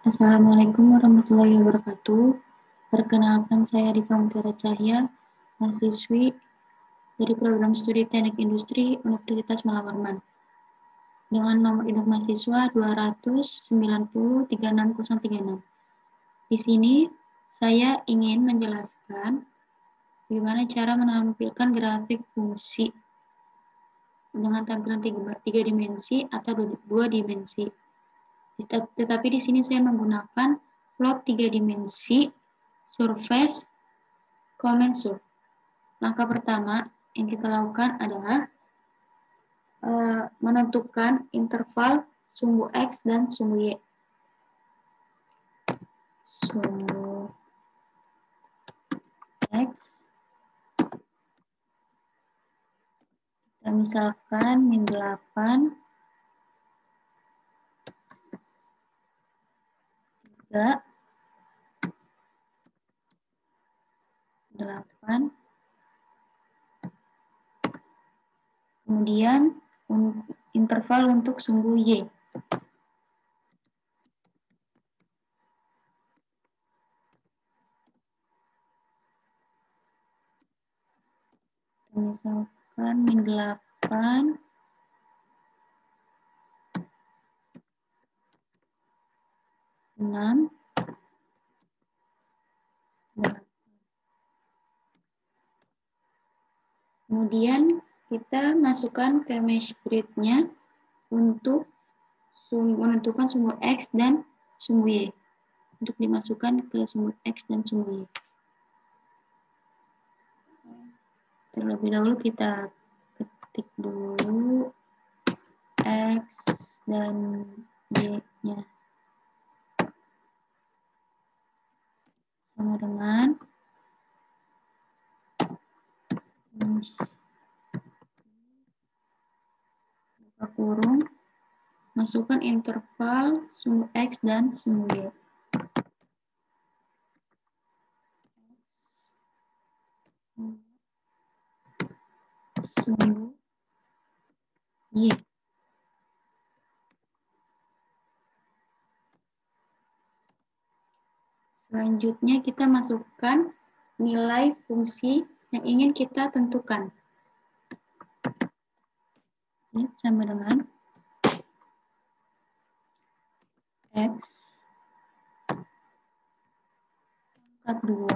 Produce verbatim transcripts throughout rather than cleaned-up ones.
Assalamualaikum warahmatullahi wabarakatuh. Perkenalkan, saya Rika Mutiara Cahya, mahasiswi dari program studi Teknik Industri Universitas Malabarman, dengan nomor induk mahasiswa dua sembilan nol tiga enam nol tiga enam. Di sini saya ingin menjelaskan bagaimana cara menampilkan grafik fungsi dengan tampilan tiga, tiga dimensi atau dua dimensi. Tetapi di sini saya menggunakan plot tiga dimensi surface commensurate. Langkah pertama yang kita lakukan adalah uh, menentukan interval sumbu X dan sumbu Y. Sumbu X, kita misalkan min delapan, tiga, delapan, kemudian interval untuk sumbu Y. Misalkan min delapan, enam, delapan. Kemudian kita masukkan ke mesh grid-nya untuk menentukan sumbu X dan sumbu Y. Untuk dimasukkan ke sumbu X dan sumbu Y. Terlebih dahulu kita ketik dulu X dan Y-nya sama dengan buka kurung, masukkan interval sumbu X dan sumbu Y. Sumbu Y. Selanjutnya kita masukkan nilai fungsi yang ingin kita tentukan. Ini sama dengan X pangkat dua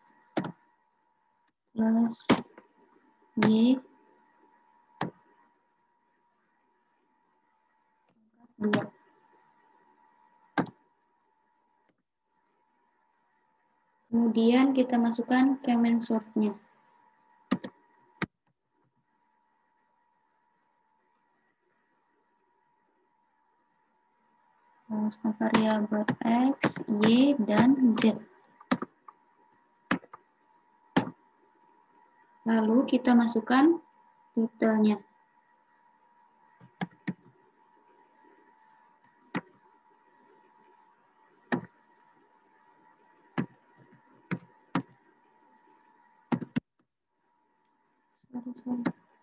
plus Y pangkat dua. Kemudian kita masukkan commensurate-nya. Variabel X, Y, dan Z. Lalu kita masukkan titelnya. Sorry, sorry.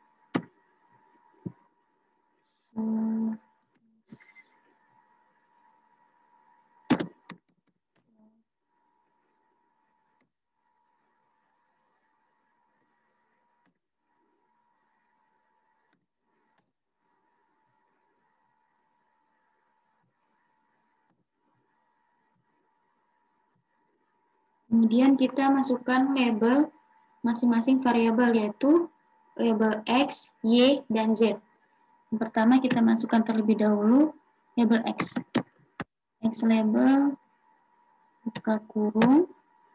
Hmm. Kemudian kita masukkan label masing-masing variabel, yaitu label X, Y, dan Z. Yang pertama kita masukkan terlebih dahulu label X. X label, buka kurung,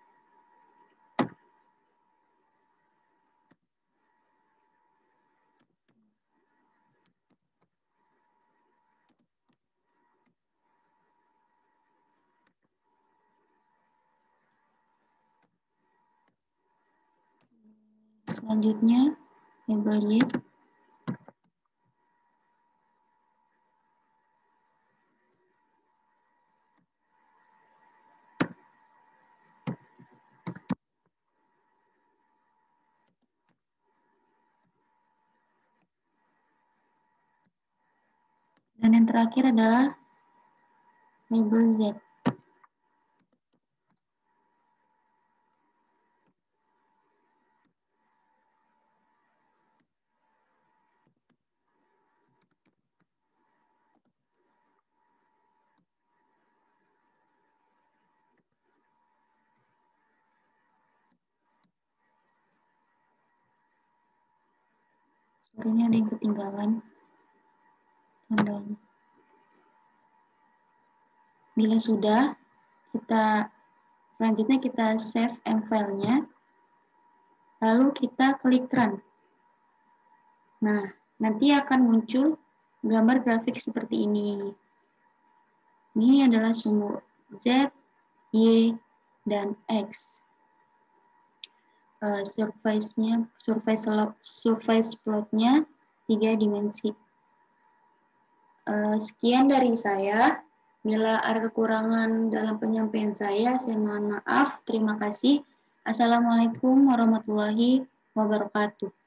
selanjutnya label Y. Dan yang terakhir adalah label Z. Ini ada yang ketinggalan. Tandanya. Bila sudah, kita selanjutnya kita save M file-nya, lalu kita klik run. Nah, nanti akan muncul gambar grafik seperti ini. Ini adalah sumbu Z, Y, dan X. Uh, surface-nya, surface, surface plot-nya tiga dimensi. Uh, sekian dari saya. Bila ada kekurangan dalam penyampaian saya, saya mohon maaf. Terima kasih. Assalamualaikum warahmatullahi wabarakatuh.